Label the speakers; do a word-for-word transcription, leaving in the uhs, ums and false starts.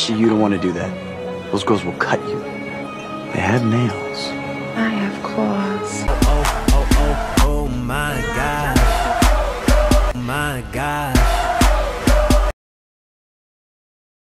Speaker 1: You don't want to do that. Those girls will cut you. They have nails.
Speaker 2: I have claws.
Speaker 3: Oh, oh, oh, oh my gosh. Oh my gosh.